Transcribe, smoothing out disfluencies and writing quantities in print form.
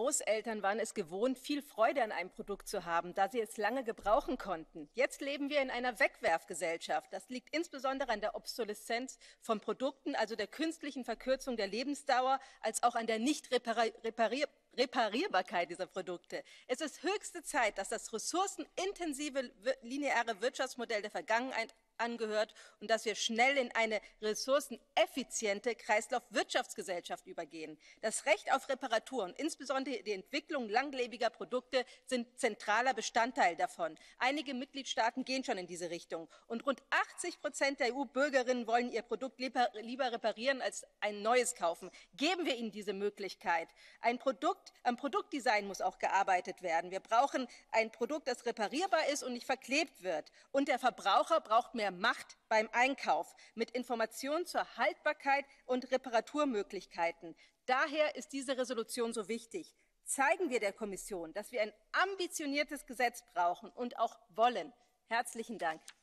Großeltern waren es gewohnt, viel Freude an einem Produkt zu haben, da sie es lange gebrauchen konnten. Jetzt leben wir in einer Wegwerfgesellschaft. Das liegt insbesondere an der Obsoleszenz von Produkten, also der künstlichen Verkürzung der Lebensdauer, als auch an der Reparierbarkeit dieser Produkte. Es ist höchste Zeit, dass das ressourcenintensive lineare Wirtschaftsmodell der Vergangenheit angehört und dass wir schnell in eine ressourceneffiziente Kreislaufwirtschaftsgesellschaft übergehen. Das Recht auf Reparatur und insbesondere die Entwicklung langlebiger Produkte sind zentraler Bestandteil davon. Einige Mitgliedstaaten gehen schon in diese Richtung und rund 80% der EU-Bürgerinnen wollen ihr Produkt lieber reparieren als ein neues kaufen. Geben wir ihnen diese Möglichkeit. Am Produktdesign muss auch gearbeitet werden. Wir brauchen ein Produkt, das reparierbar ist und nicht verklebt wird. Und der Verbraucher braucht mehr Macht beim Einkauf mit Informationen zur Haltbarkeit und Reparaturmöglichkeiten. Daher ist diese Resolution so wichtig. Zeigen wir der Kommission, dass wir ein ambitioniertes Gesetz brauchen und auch wollen. Herzlichen Dank.